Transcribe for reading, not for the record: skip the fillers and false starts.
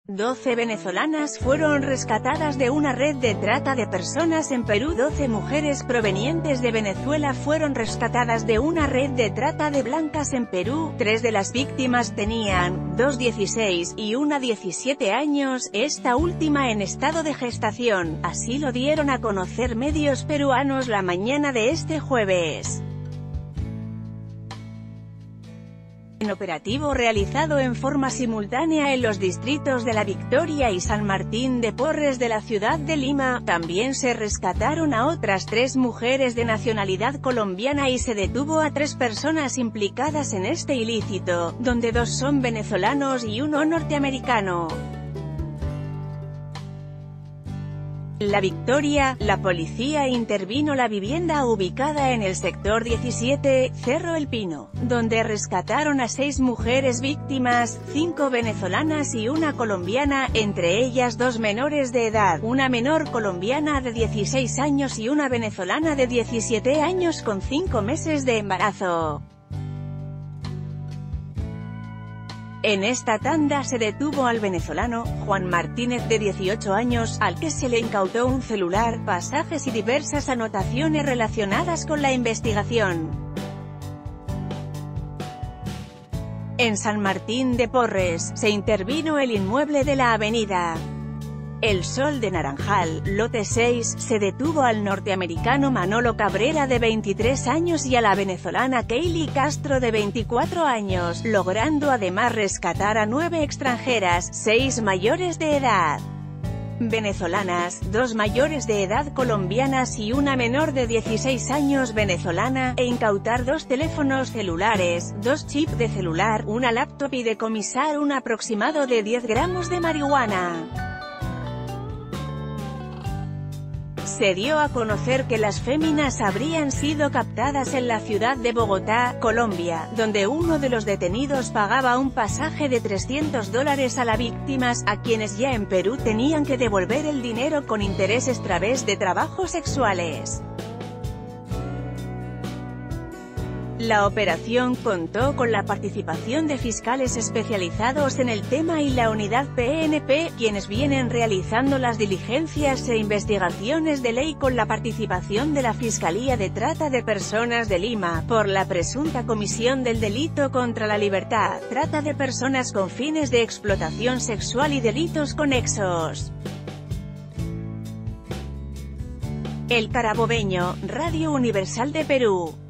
12 venezolanas fueron rescatadas de una red de trata de personas en Perú. 12 mujeres provenientes de Venezuela fueron rescatadas de una red de trata de blancas en Perú. 3 de las víctimas tenían, 2 16 y una 17 años, esta última en estado de gestación. Así lo dieron a conocer medios peruanos la mañana de este jueves. En operativo realizado en forma simultánea en los distritos de La Victoria y San Martín de Porres de la ciudad de Lima, también se rescataron a otras 3 mujeres de nacionalidad colombiana y se detuvo a 3 personas implicadas en este ilícito, donde 2 son venezolanos y 1 norteamericano. En La Victoria, la policía intervino la vivienda ubicada en el sector 17, Cerro El Pino, donde rescataron a 6 mujeres víctimas, 5 venezolanas y 1 colombiana, entre ellas 2 menores de edad, una menor colombiana de 16 años y una venezolana de 17 años con 5 meses de embarazo. En esta tanda se detuvo al venezolano, Juan Martínez de 18 años, al que se le incautó un celular, pasajes y diversas anotaciones relacionadas con la investigación. En San Martín de Porres, se intervino el inmueble de la avenida El Sol de Naranjal, lote 6, se detuvo al norteamericano Manolo Cabrera de 23 años y a la venezolana Kaylee Castro de 24 años, logrando además rescatar a 9 extranjeras, 6 mayores de edad venezolanas, 2 mayores de edad colombianas y una menor de 16 años venezolana, e incautar 2 teléfonos celulares, 2 chips de celular, una laptop y decomisar un aproximado de 10 gramos de marihuana. Se dio a conocer que las féminas habrían sido captadas en la ciudad de Bogotá, Colombia, donde uno de los detenidos pagaba un pasaje de $300 a las víctimas, a quienes ya en Perú tenían que devolver el dinero con intereses a través de trabajos sexuales. La operación contó con la participación de fiscales especializados en el tema y la unidad PNP, quienes vienen realizando las diligencias e investigaciones de ley con la participación de la Fiscalía de Trata de Personas de Lima, por la presunta comisión del delito contra la libertad, trata de personas con fines de explotación sexual y delitos conexos. El Carabobeño, Radio Universal de Perú.